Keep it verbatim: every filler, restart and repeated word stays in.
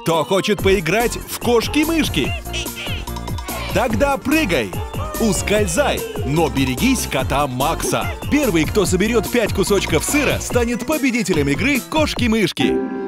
Кто хочет поиграть в кошки-мышки? Тогда прыгай, ускользай, но берегись кота Макса. Первый, кто соберет пять кусочков сыра, станет победителем игры «Кошки-мышки».